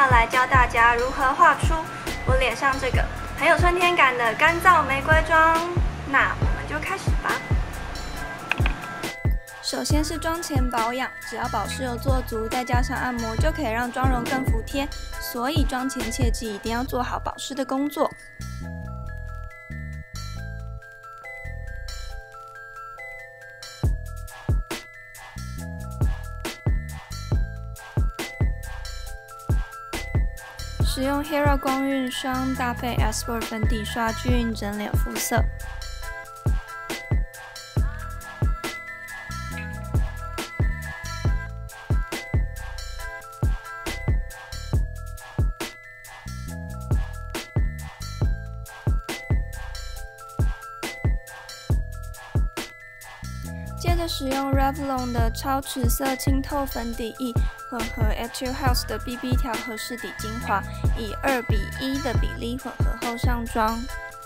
要来教大家如何画出我脸上这个很有春天感的干燥玫瑰妆。那我们就开始吧。首先是妆前保养，只要保湿有做足，再加上按摩，就可以让妆容更服帖。所以妆前切记一定要做好保湿的工作。使用 Hera 光晕霜搭配 Esport 粉底刷均整脸肤色。接着使用 Revlon 的超持色清透粉底液混合 Etude House 的 BB 调和适底精华，以2:1的比例混合后上妆。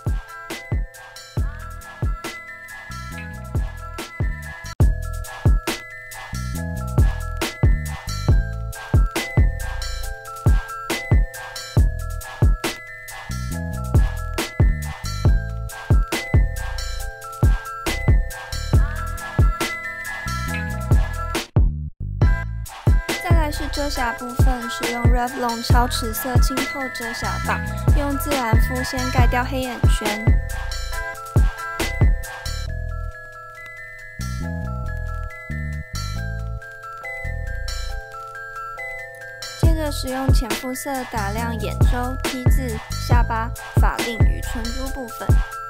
是遮瑕部分，使用 Revlon 超持色清透遮瑕棒，用自然肤先盖掉黑眼圈。接着使用浅肤色打亮眼周、T 字、下巴、法令与唇珠部分。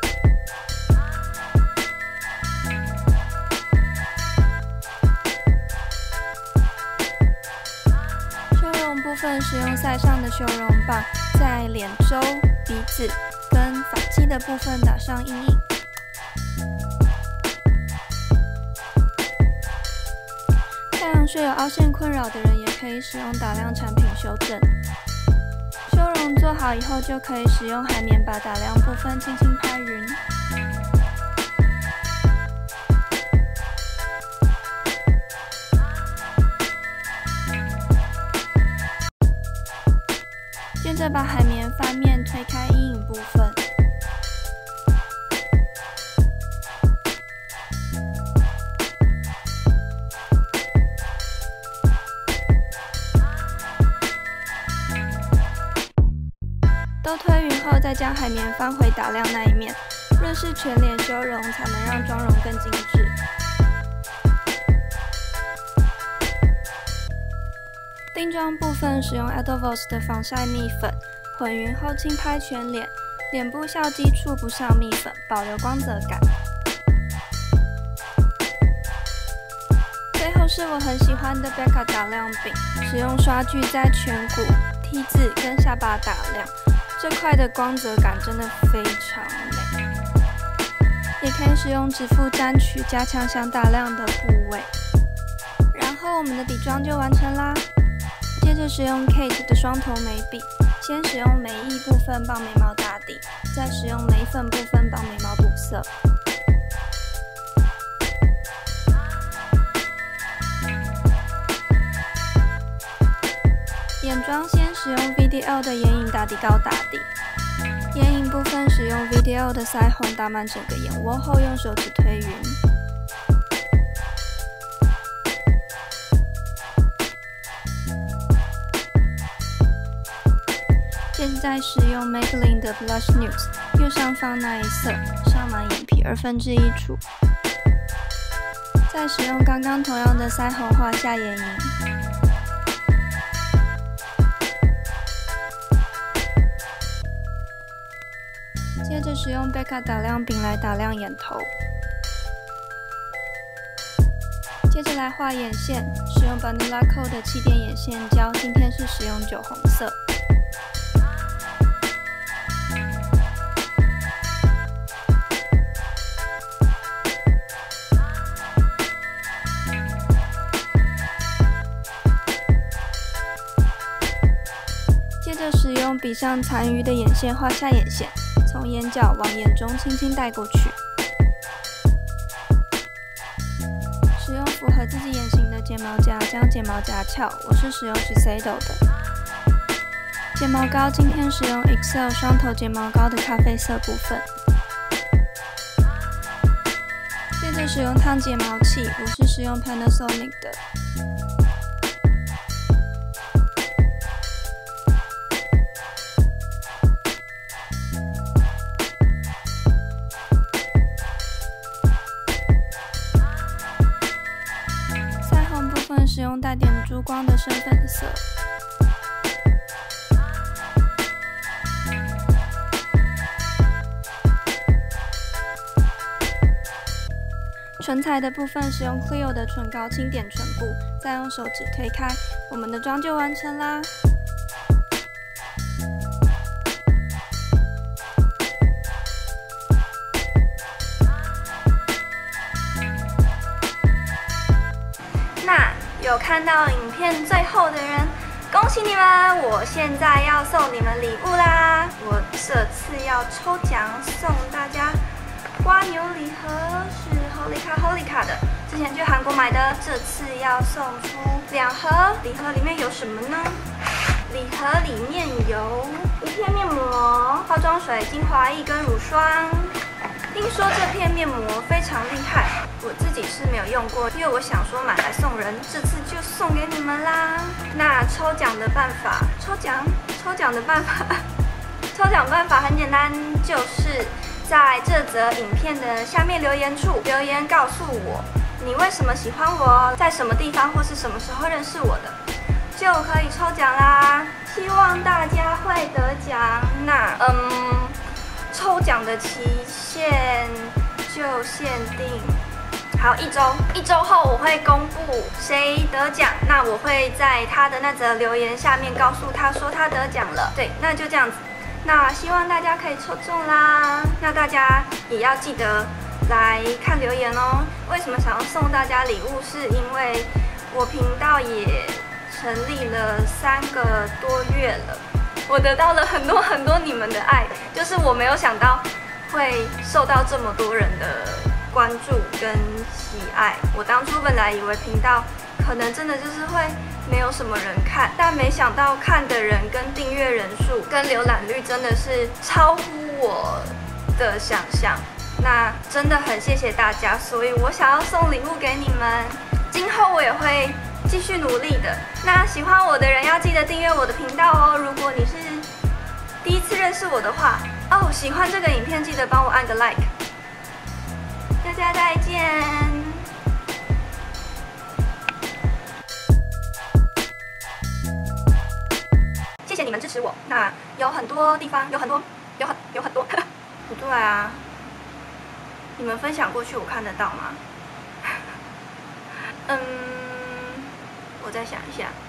部分使用塞上的修容棒，在脸周、鼻子跟发际的部分打上阴影。太阳穴有凹陷困扰的人，也可以使用打亮产品修正。修容做好以后，就可以使用海绵把打亮部分轻轻拍匀。接着把海绵翻面推开阴影部分，都推匀后，再将海绵翻回打亮那一面，润饰全脸修容，才能让妆容更精致。定妆部分使用 Edelweiss 的防晒蜜粉，混匀后轻拍全脸，脸部笑肌处不上蜜粉，保留光泽感。最后是我很喜欢的 Becca 打亮饼，使用刷具在颧骨、T 字跟下巴打亮，这块的光泽感真的非常美。也可以使用指腹沾取，加强想打亮的部位。然后我们的底妆就完成啦。接着使用 Kate 的双头眉笔，先使用眉翼部分帮眉毛打底，再使用眉粉部分帮眉毛补色。眼妆先使用 VDL 的眼影打底膏打底，眼影部分使用 VDL 的腮红打满整个眼窝后，用手指推匀。接着再使用 Maybelline 的 Blush Nude， 右上方那一色上满眼皮1/2处。再使用刚刚同样的腮红画下眼影。接着使用 Becca 打亮饼来打亮眼头。接着来画眼线，使用 Banila Co 的气垫眼线胶，今天是使用酒红色。接着使用笔上残余的眼线画下眼线，从眼角往眼中轻轻带过去。使用符合自己眼型的睫毛夹将睫毛夹翘，我是使用 Shiseido 的。 睫毛膏今天使用 Excel 双头睫毛膏的咖啡色部分。接着使用烫睫毛器，我是使用 Panasonic 的。腮红部分使用带点珠光的深粉色。唇彩的部分使用 Clio 的唇膏轻点唇部，再用手指推开，我们的妆就完成啦。那有看到影片最后的人，恭喜你们！我现在要送你们礼物啦！我这次要抽奖送大家瓜牛礼盒，是 Holika 的，之前去韩国买的，这次要送出2盒。礼盒里面有什么呢？礼盒里面有一片面膜、化妆水、精华液跟乳霜。听说这片面膜非常厉害，我自己是没有用过，因为我想说买来送人，这次就送给你们啦。那抽奖的办法，抽奖的办法很简单，就是在这则影片的下面留言处留言告诉我你为什么喜欢我，在什么地方或是什么时候认识我的，就可以抽奖啦。希望大家会得奖。那抽奖的期限就限定好1周后我会公布谁得奖，那我会在他的那则留言下面告诉他说他得奖了。对，那就这样子。那希望大家可以抽中啦！那大家也要记得来看留言哦。为什么想要送大家礼物？是因为我频道也成立了3个多月了，我得到了很多你们的爱，就是我没有想到会受到这么多人的关注跟喜爱。我当初本来以为频道可能真的就是会没有什么人看，但没想到看的人跟订阅人数跟浏览率真的是超乎我的想象。那真的很谢谢大家，所以我想要送礼物给你们，今后我也会继续努力的。那喜欢我的人要记得订阅我的频道哦。如果你是第一次认识我的话，喜欢这个影片记得帮我按个 like。大家再见。谢谢你们支持我。那有很多地方，有很多，不对啊，你们分享过去我看得到吗？我再想一下。